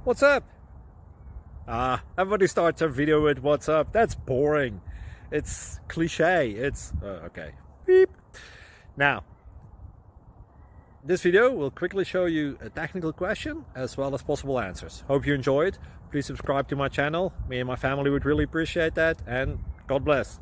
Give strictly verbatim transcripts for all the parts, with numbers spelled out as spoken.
What's up? Ah, everybody starts their video with what's up. That's boring. It's cliche. It's uh, okay. Beep. Now, this video will quickly show you a technical question as well as possible answers. Hope you enjoyed. Please subscribe to my channel. Me and my family would really appreciate that, and God bless.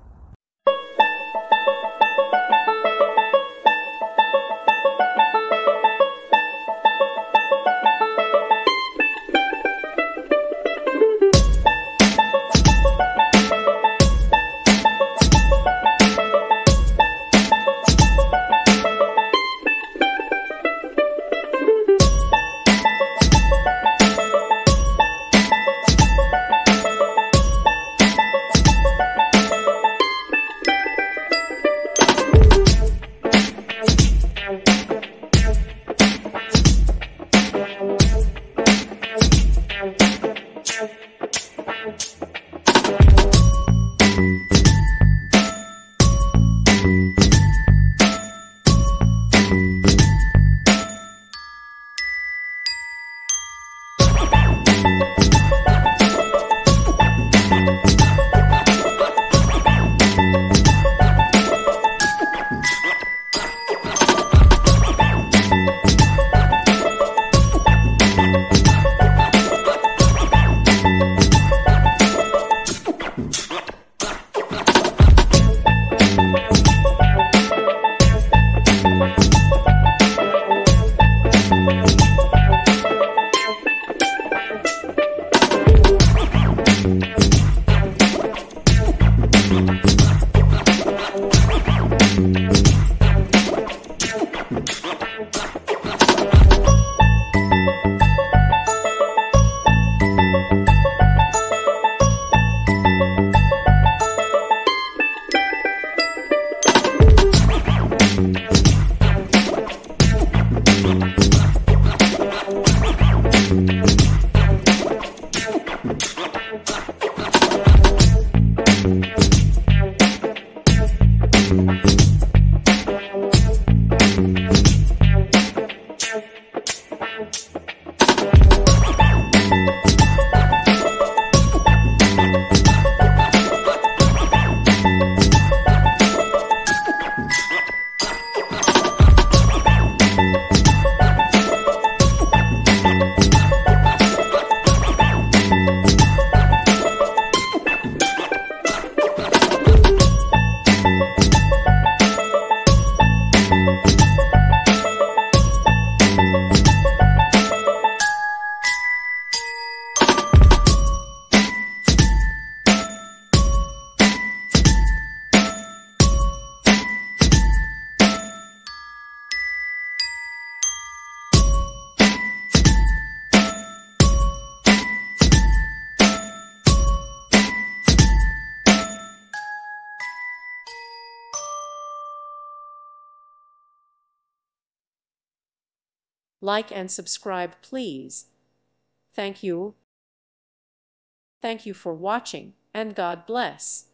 Like and subscribe, please. Thank you. Thank you for watching, and God bless.